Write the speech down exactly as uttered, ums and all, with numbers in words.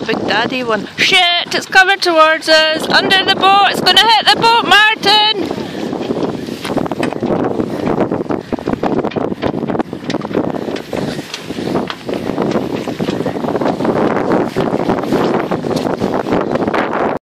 big daddy one. Shit, it's coming towards us. Under the boat. It's going to hit the boat, Martin.